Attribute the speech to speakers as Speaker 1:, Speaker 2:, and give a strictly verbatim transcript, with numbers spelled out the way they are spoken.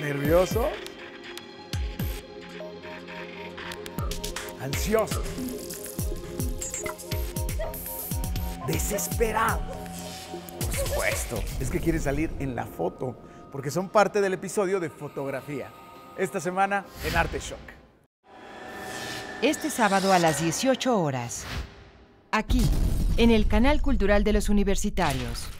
Speaker 1: ¿Nerviosos? ¿Ansiosos? ¿Desesperados? Por supuesto, es que quieren salir en la foto, porque son parte del episodio de fotografía. Esta semana en Arte Shock.
Speaker 2: Este sábado a las dieciocho horas. Aquí, en el Canal Cultural de los Universitarios.